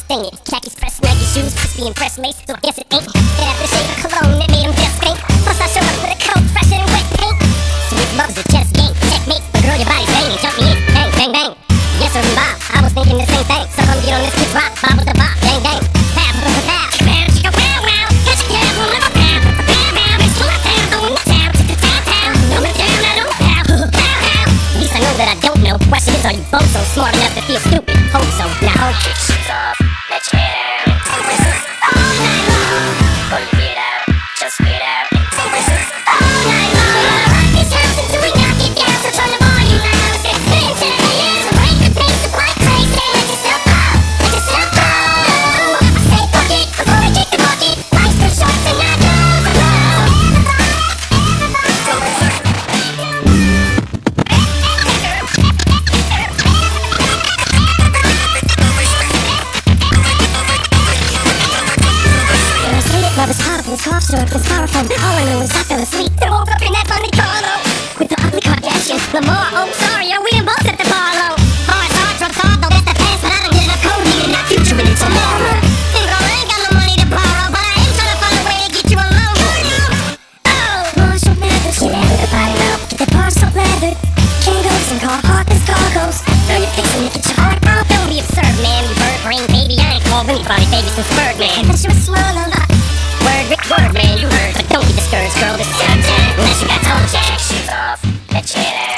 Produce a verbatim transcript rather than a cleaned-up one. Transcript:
stain it. Khakis pressed, Nike shoes, crispy and fresh lace, so I guess it ain't. Hit after shade of cologne that made him just faint. Plus I showed up with a coat fresher than wet paint. Sweet love is a chess game, checkmate. But girl, your body's banging, jump me in, bang, bang, bang. Yes sir, and Bob, I was thinking the same thing. So come get on this kid's rock, Bob with the Bob, bang, bang. Pow, pow, pow, pow. Pow, chicka, pow, wow. Catch a cab, we'll never pow. Pow, pow, bitch, pull up down, on the town, chicka, town, town. Come down, I don't pow, pow, pow. At least I know that I don't know. Question is, are you both so smart enough to feel stupid? Hope so, now hope. Kick shoes off, let your head out. All night long, Pull your feet out, just spit out. all night long. Rock this house until we knock it down. So turn the volume loud. It's been ten years, so break the pace, apply crazy. Let yourself go, let yourself go. I say fuck it before I kick the bucket. Life's too short to not go, to go. Love is powerful, it's cough syrup, it's powerful. All I know is I fell asleep and woke up in that funny Carlo with the ugly Kardashian Lamar. Oh, sorry, yo, we done both at the Barlow. Hard, hard, drugs hard, though that's the past, but I don't get enough code, even that future in it tomorrow. And girl, I ain't got no money to borrow, but I am trying to find a way to get you alone. Oh, Marshall Mathers, you never the body now. Get the bar so leathered. Kangos and car Harper's cargoes. Throw your face and get your heart out. Don't be absurd, man, you bird brain baby. I ain't called anybody baby since Birdman. But you a swallow. Word, Rick, word, man, you heard. But don't be discouraged, girl, this is your time. Unless you got toe jack. Kick shoes off, let your head out.